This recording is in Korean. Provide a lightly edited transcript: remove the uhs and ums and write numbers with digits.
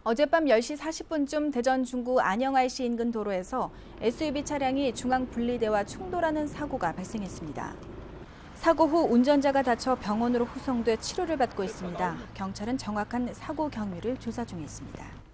어젯밤 10시 40분쯤 대전 중구 안영-IC 인근 도로에서 SUV 차량이 중앙 분리대와 충돌하는 사고가 발생했습니다. 사고 후 운전자가 다쳐 병원으로 후송돼 치료를 받고 있습니다. 경찰은 정확한 사고 경위를 조사 중에 있습니다.